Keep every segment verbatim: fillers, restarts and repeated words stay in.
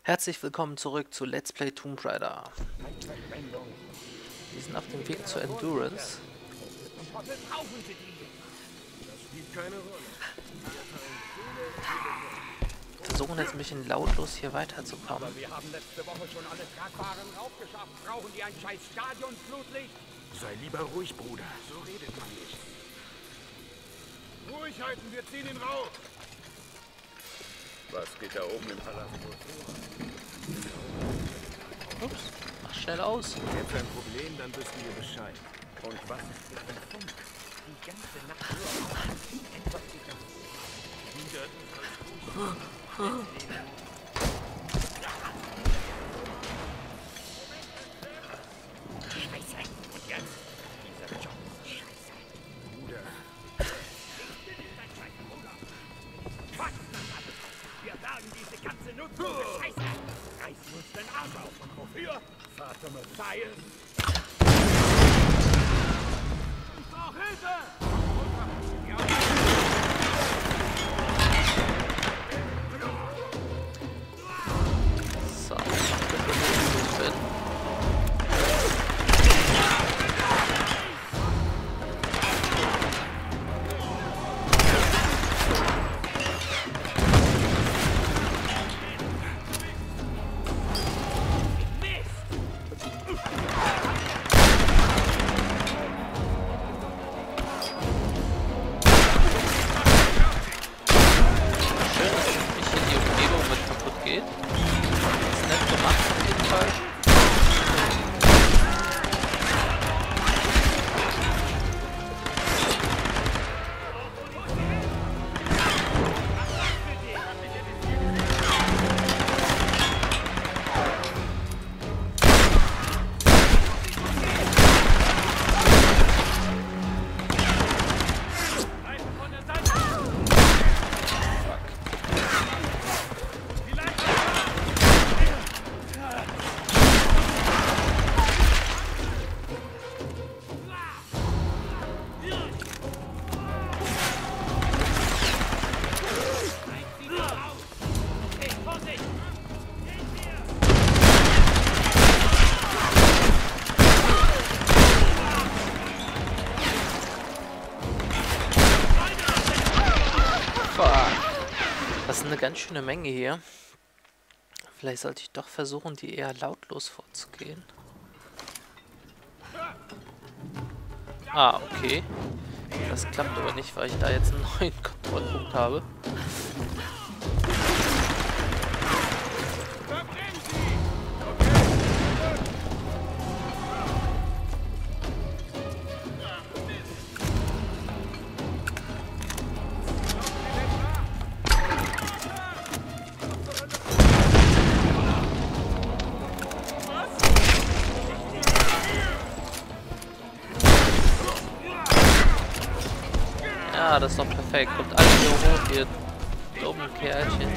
Herzlich willkommen zurück zu Let's Play Tomb Raider. Wir sind auf dem Weg zur Endurance. Versuchen jetzt ein bisschen lautlos hier weiterzukommen. Wir haben letzte Woche schon alle Tragfahrer raufgeschafft. Brauchen die ein scheiß Stadionflutlicht? Sei lieber ruhig, Bruder. So redet man nicht. Ruhig halten, wir ziehen ihn rauf. Was geht da oben im Palast vor? Ups, mach schnell aus. Jetzt ein Problem, dann wissen wir Bescheid. Und was ist mit dem Funk? Die ganze Nacht nur etwas gegangen. Scheiße. Und jetzt? Dieser Job. Scheiße. Bruder. Ich bin nicht dein scheiß Bruder. Quatsch, das alles. Wir bergen diese ganze nutzlose Scheiße. Reißen uns den Arsch auf. Und wofür? Vater Matthias. Ich brauch Hilfe! So, ich bin. Das ist eine ganz schöne Menge hier. Vielleicht sollte ich doch versuchen, die eher lautlos vorzugehen. Ah, okay. Das klappt aber nicht, weil ich da jetzt einen neuen Kontrollpunkt habe. Ja, das ist doch perfekt. Kommt alle hier hoch, ihr dummen Kerlchen.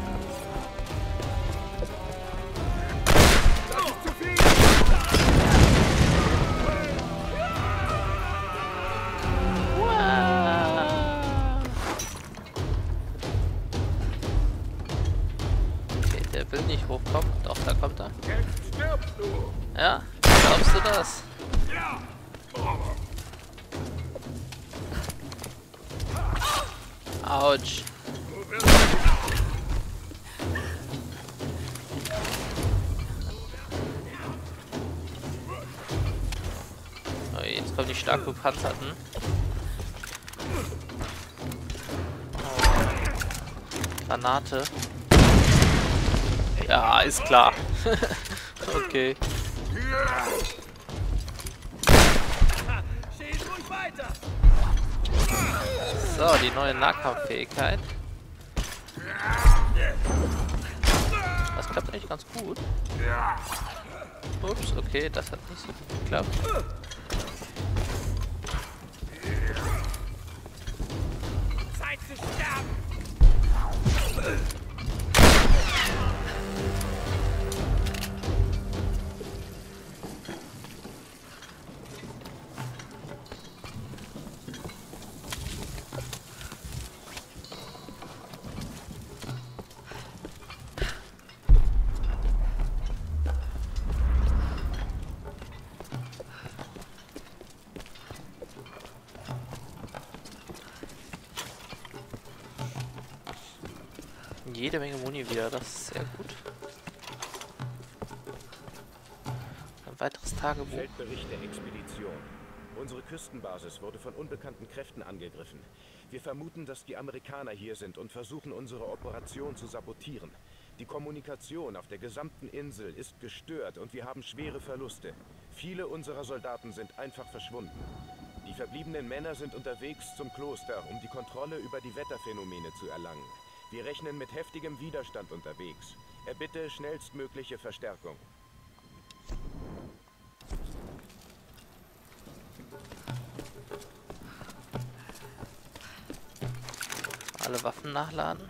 Okay, der will nicht hochkommen. Doch, da kommt er. Jetzt stirbst du. Ja, glaubst du das? Ja. Autsch. Oh, jetzt kommen die stark gepanzerten. Oh. Granate. Ja, ist klar. Okay. So, die neue Nahkampffähigkeit. Das klappt eigentlich ganz gut. Ups, okay, das hat nicht so gut geklappt. Zeit zu sterben! Jede Menge Muni wieder, das ist sehr gut. Ein weiteres Tagebuch. Feldbericht der Expedition. Unsere Küstenbasis wurde von unbekannten Kräften angegriffen. Wir vermuten, dass die Amerikaner hier sind und versuchen, unsere Operation zu sabotieren. Die Kommunikation auf der gesamten Insel ist gestört und wir haben schwere Verluste. Viele unserer Soldaten sind einfach verschwunden. Die verbliebenen Männer sind unterwegs zum Kloster, um die Kontrolle über die Wetterphänomene zu erlangen. Wir rechnen mit heftigem Widerstand unterwegs. Erbitte schnellstmögliche Verstärkung. Alle Waffen nachladen.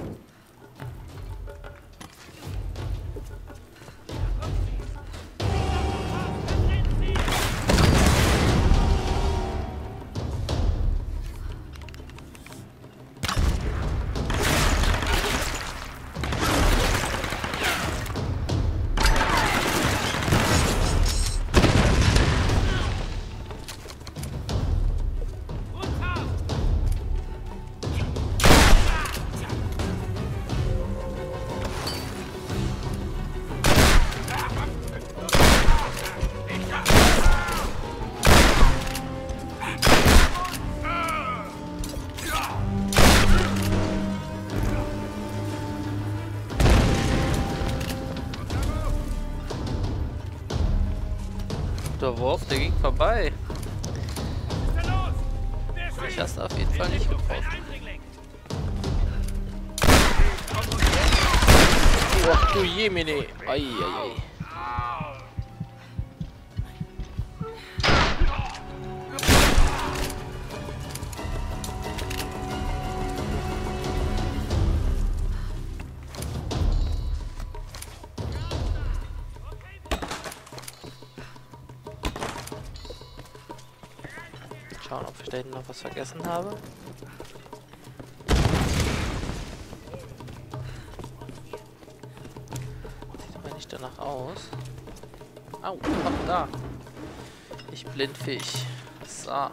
Der Wurf, der ging vorbei. Ich hast du auf jeden Fall nicht gebraucht. Ach du Jemine. Eieiei. Schauen, ob ich da hinten noch was vergessen habe. Sieht aber nicht danach aus. Au, ach da. Ich Blindfisch. So.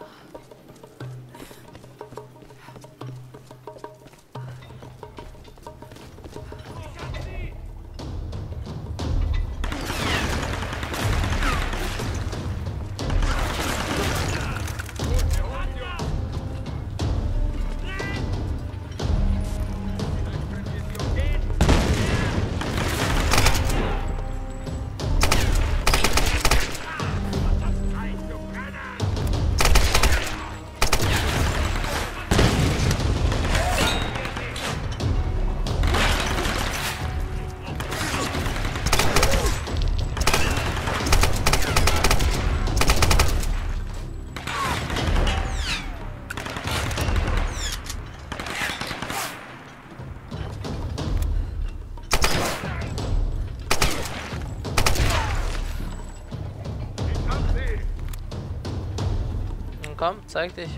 Komm, zeig dich.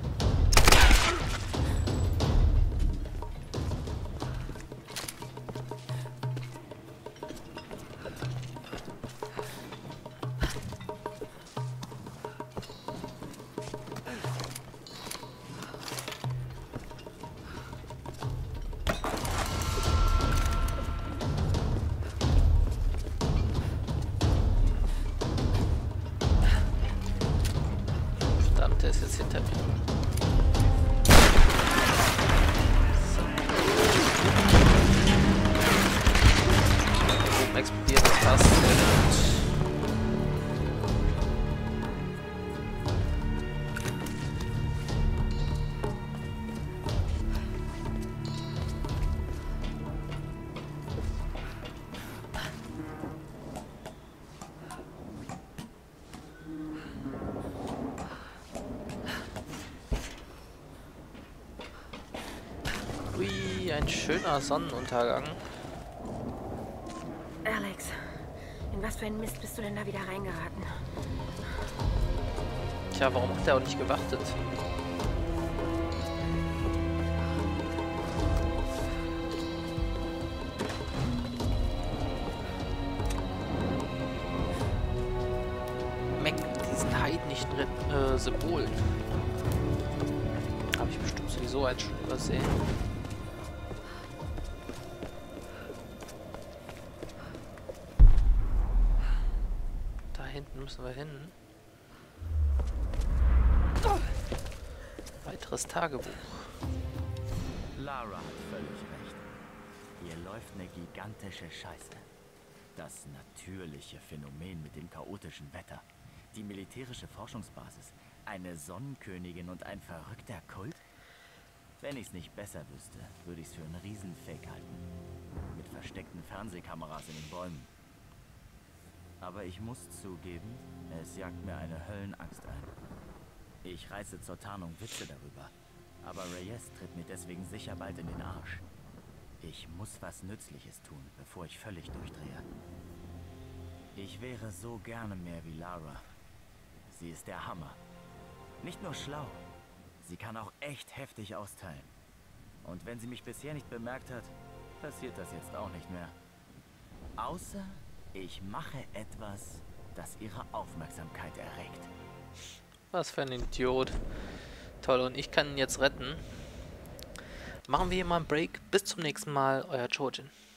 Der ist jetzt hinter mir. So. Oben explodiert das Fass. Sehr gut. Ui, ein schöner Sonnenuntergang. Alex, in was für einen Mist bist du denn da wieder reingeraten? Tja, warum hat er auch nicht gewartet? Meck mit diesen heidnischen äh, Symbolen. Habe ich bestimmt sowieso eins schon übersehen. hinten müssen wir hin. Weiteres Tagebuch. Lara hat völlig recht. Hier läuft eine gigantische Scheiße. Das natürliche Phänomen mit dem chaotischen Wetter, die militärische Forschungsbasis, eine Sonnenkönigin und ein verrückter Kult? Wenn ich's nicht besser wüsste, würde ich's für einen Riesenfake halten. Mit versteckten Fernsehkameras in den Bäumen. Aber ich muss zugeben, es jagt mir eine Höllenangst ein. Ich reiße zur Tarnung Witze darüber. Aber Reyes tritt mir deswegen sicher bald in den Arsch. Ich muss was Nützliches tun, bevor ich völlig durchdrehe. Ich wäre so gerne mehr wie Lara. Sie ist der Hammer. Nicht nur schlau, sie kann auch echt heftig austeilen. Und wenn sie mich bisher nicht bemerkt hat, passiert das jetzt auch nicht mehr. Außer ich mache etwas, das ihre Aufmerksamkeit erregt. Was für ein Idiot. Toll, und ich kann ihn jetzt retten. Machen wir hier mal einen Break. Bis zum nächsten Mal, euer Chojin.